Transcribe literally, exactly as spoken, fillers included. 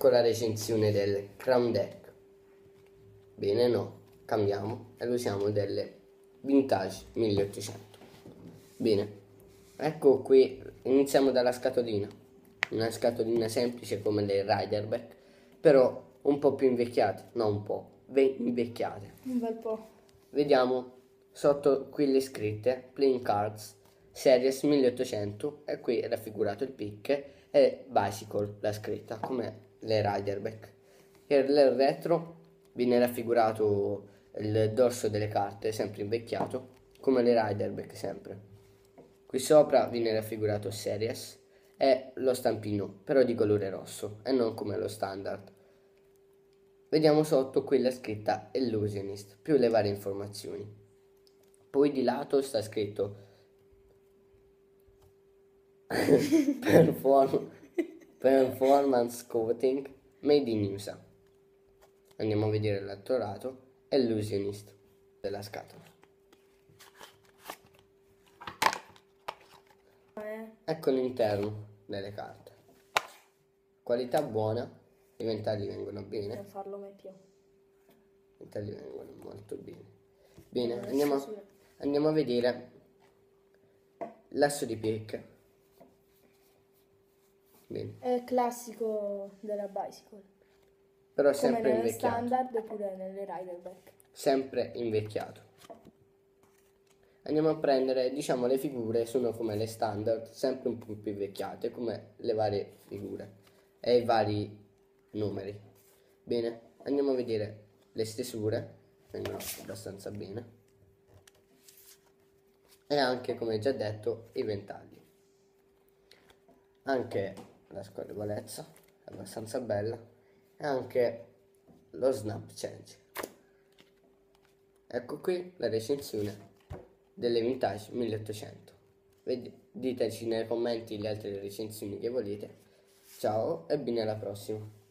Ecco la recensione del Crown Deck. Bene, no, cambiamo e usiamo delle Vintage milleottocento. Bene, ecco qui, iniziamo dalla scatolina. Una scatolina semplice come le Riderback, però un po' più invecchiate, no un po', invecchiate. Un bel po'. Vediamo sotto qui le scritte Playing Cards Series milleottocento e qui è raffigurato il pick e Bicycle la scritta come le Riderback. Per il retro viene raffigurato il dorso delle carte sempre invecchiato come le Riderback sempre. Qui sopra viene raffigurato Series e lo stampino però di colore rosso e non come lo standard. Vediamo sotto qui la scritta Illusionist più le varie informazioni. Poi di lato sta scritto Perform- Performance Coating Made in U S A. Andiamo a vedere l'altro lato Illusionist della scatola. Ecco l'interno delle carte. Qualità buona, i ventagli vengono bene. Non farlo mai più. I ventagli vengono molto bene. Bene, andiamo, andiamo a vedere l'asso di pick. Bene. È classico della Bicycle. Però Come sempre nelle invecchiato. standard oppure nelle Riderback. Sempre invecchiato. Andiamo a prendere, diciamo, le figure sono come le standard, sempre un po' più invecchiate, come le varie figure e i vari numeri. Bene, andiamo a vedere le stesure, vengono abbastanza bene. E anche, come già detto, i ventagli. Anche la scorrevolezza è abbastanza bella e anche lo snap change. Ecco qui la recensione delle Vintage milleottocento. Diteci nei commenti le altre recensioni che volete. Ciao e bene alla prossima.